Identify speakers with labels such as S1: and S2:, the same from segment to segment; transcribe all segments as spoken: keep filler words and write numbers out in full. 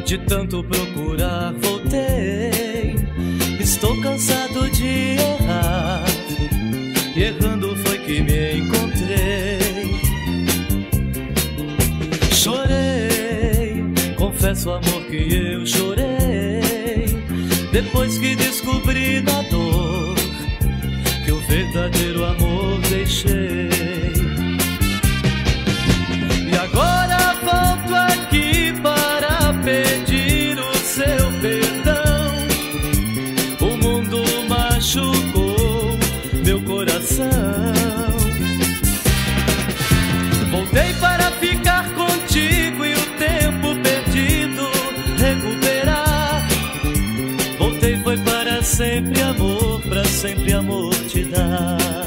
S1: De tanto procurar, voltei. Estou cansado de errar, e errando foi que me encontrei. Chorei, confesso, amor, que eu chorei, depois que descobri na dor que o verdadeiro amor deixei. E agora volto aqui para pedir o seu perdão. O mundo machucou meu coração. Voltei para ficar contigo e o tempo perdido recuperar. Voltei foi para sempre, amor, para sempre, amor, te dar.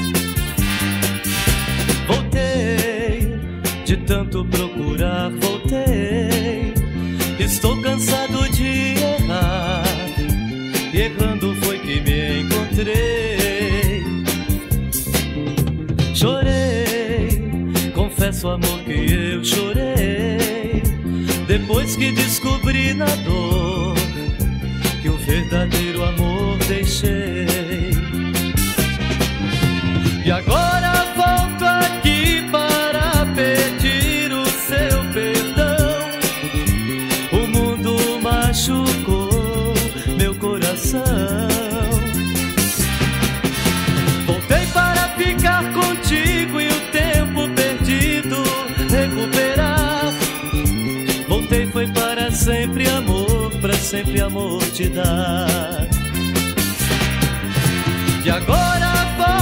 S1: Voltei, de tanto procurar, voltei. Estou cansado de errar, e errando foi que me encontrei. Chorei, confesso, amor, que eu chorei, depois que descobri na dor que o verdadeiro amor deixei. E agora volto aqui para pedir o seu perdão. O mundo machucou meu coração. Voltei para ficar contigo e o tempo perdido recuperar. Voltei foi para sempre, amor, para sempre, amor, te dar. E agora volto